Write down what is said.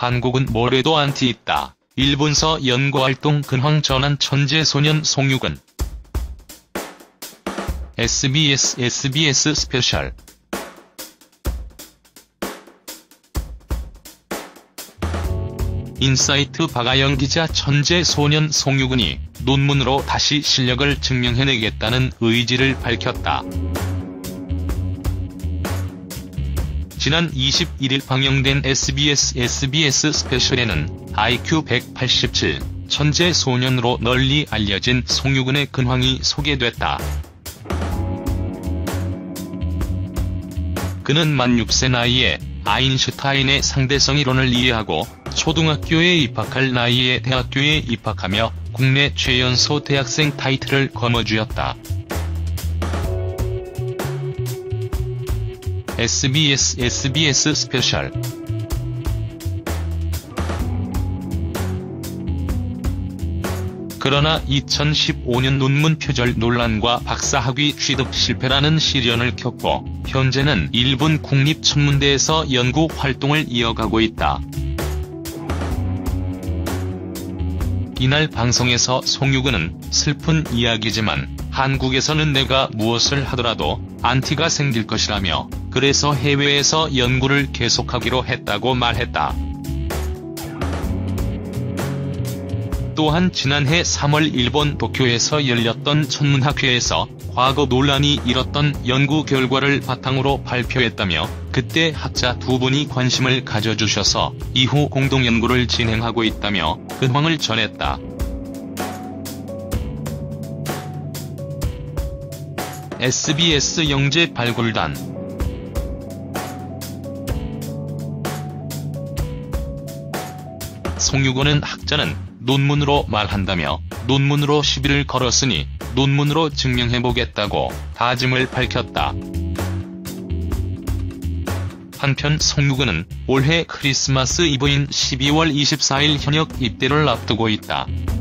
한국은 뭐래도 안티 있다. 일본서 연구활동 근황 전환 천재소년 송유근. SBS 스페셜. 인사이트 박아영 기자. 천재소년 송유근이 논문으로 다시 실력을 증명해내겠다는 의지를 밝혔다. 지난 21일 방영된 SBS 스페셜에는 IQ 187, 천재소년으로 널리 알려진 송유근의 근황이 소개됐다. 그는 만 6세 나이에 아인슈타인의 상대성 이론을 이해하고 초등학교에 입학할 나이에 대학교에 입학하며 국내 최연소 대학생 타이틀을 거머쥐었다. SBS 스페셜. 그러나 2015년 논문 표절 논란과 박사학위 취득 실패라는 시련을 겪고 현재는 일본 국립천문대에서 연구 활동을 이어가고 있다. 이날 방송에서 송유근은 슬픈 이야기지만 한국에서는 내가 무엇을 하더라도 안티가 생길 것이라며 그래서 해외에서 연구를 계속하기로 했다고 말했다. 또한 지난해 3월 일본 도쿄에서 열렸던 천문학회에서 과거 논란이 일었던 연구 결과를 바탕으로 발표했다며 그때 학자 두 분이 관심을 가져주셔서 이후 공동 연구를 진행하고 있다며 근황을 전했다. SBS 영재 발굴단. 송유근은 학자는 논문으로 말한다며 논문으로 시비를 걸었으니 논문으로 증명해보겠다고 다짐을 밝혔다. 한편 송유근은 올해 크리스마스 이브인 12월 24일 현역 입대를 앞두고 있다.